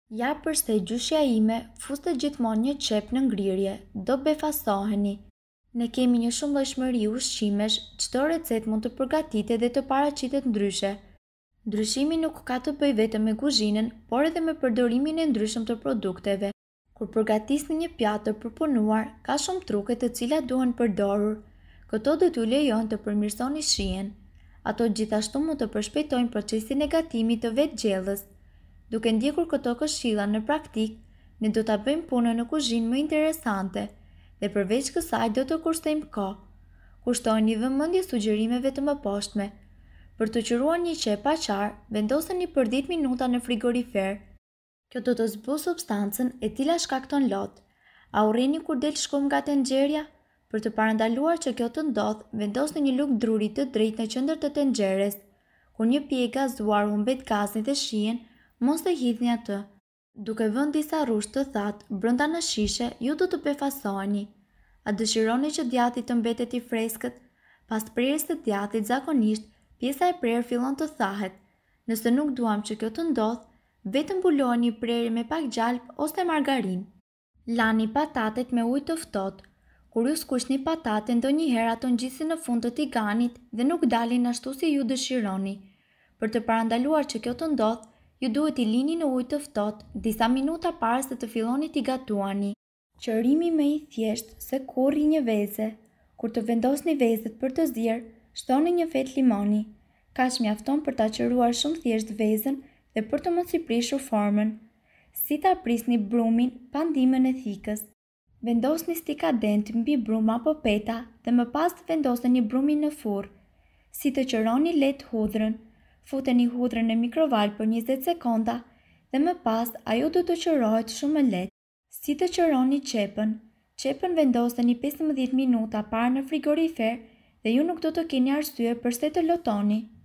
Ja përse gjyshja ime fuste gjithmonë një qepë në ngrirje, do befasoheni. Ne kemi një shumëllojshmëri ushqimesh, çdo recetë mund të përgatitet dhe të paraqitet ndryshe. Ndryshimi nuk ka të bëjë vetëm me kuzhinën, por edhe me përdorimin e ndryshëm të produkteve. Kur përgatisni një pjatë të përpunuar, ka shumë truke të cilat duhen përdorur. Këto do t'ju lejojnë të përmirësoni shijen. Ato gjithashtu mund të përshpejtojnë procesin e gatimit të vetgjellës. Duke ndjekur këto këshilla në praktik, ne do ta bëjmë punën në kuzhinë më interesante dhe përveç kësaj do të kurstojmë kohë. Kushtojini vëmendje sugjerimeve të mëposhtme. Për të qëruar një qepë aqar, vendoseni për 10 minuta në frigorifer. Kjo do të zbusë substancën e cila shkakton lot. A urreni kur del shkum nga tenxherja? Për të parandaluar që kjo të ndodhë, vendosni një lugë druri të drejtë në qendër të tenxheres. Kur një pije e gazuar humbet gazin dhe shijen, mos e hidhni atë. Duke vënë disa rrushë të thatë brenda në shishe, ju do të befasoheni. A dëshironi që djathi të mbetet i freskët? Pas prerjes së djathit, zakonisht, pjesa e prerë fillon të thahet. Nëse nuk duam që kjo të ndodhë, vetëm mbulojeni prerjen me pak gjalp ose margarinë. Lani patatet me ujë të ftohtë. Kur ju skuqni patatet, ndonjëherë ato ngjisin në fund të tiganit dhe nuk dalin ashtu si ju dëshironi. Për të parandaluar që kjo të ndodhë, ju duhet I lini në ujë të ftohtë disa minuta para se të filloni t'i gatuani. Qërimi më I thjeshtë se kurrë një veze. Kur të vendosni vezet për të zier, shtoni një fetë limoni. Kaq mjafton për ta qëruar shumë thjesht vezën dhe për të mos I prishur formën. Si ta prisni brumin pa ndihmën e thikës. Vendosni stikadent mbi brum apo peta dhe më pas vendoseni brumin në furrë. Si të qëroni lehtë hudhrën. Futeni hudhrën në mikrovalë për 20 sekonda dhe më pas ajo do të qërohet shumë lehtë. Si të qëroni qepën? Qepën vendoseni 15 minuta para në frigorifer dhe ju nuk do të keni arsye përse të lotoni.